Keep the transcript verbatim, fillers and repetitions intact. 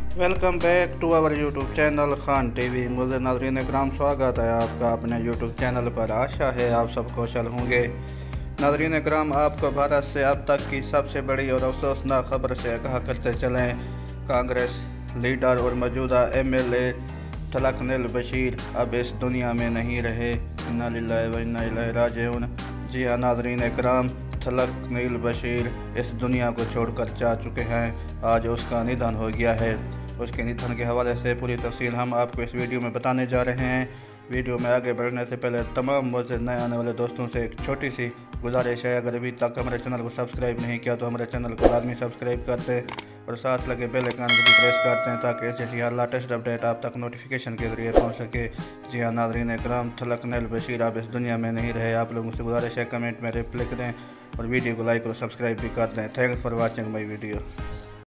Welcome back to our YouTube channel Khan TV. मुझे नाज़रीन कराम स्वागत है आपका अपने यूट्यूब चैनल पर। आशा है आप सब कुशल होंगे। नाज़रीन कराम, आपको भारत से अब तक की सबसे बड़ी और अफसोसनाक खबर से आगाह करते चलें। कांग्रेस लीडर और मौजूदा M L A Talakanel Basheer अब इस दुनिया में नहीं रहे। इन्ना लिल्लाहि व इन्ना इलैहि राजिऊन। जी हाँ नाज़रीन कराम, तलकनेल बशीर इस दुनिया को छोड़कर जा चुके हैं। आज उसका निधन हो गया है। उसके निधन के हवाले से पूरी तफसील हम आपको इस वीडियो में बताने जा रहे हैं। वीडियो में आगे बढ़ने से पहले तमाम मुझे नए आने वाले दोस्तों से एक छोटी सी गुजारिश है, अगर अभी तक हमारे चैनल को सब्सक्राइब नहीं किया तो हमारे चैनल को लाजमी सब्सक्राइब करते और साथ लगे बेल आइकन को भी प्रेस करते हैं ताकि जैसी हर लेटेस्ट अपडेट आप तक नोटिफिकेशन के जरिए पहुंच सके। जी हाँ नाज़रीन कराम, तलकनेल बशीर आप इस दुनिया में नहीं रहे। आप लोगों से गुजारिश है कमेंट में रिप्लाई करें और वीडियो को लाइक और सब्सक्राइब भी कर दें। Thanks for watching my video.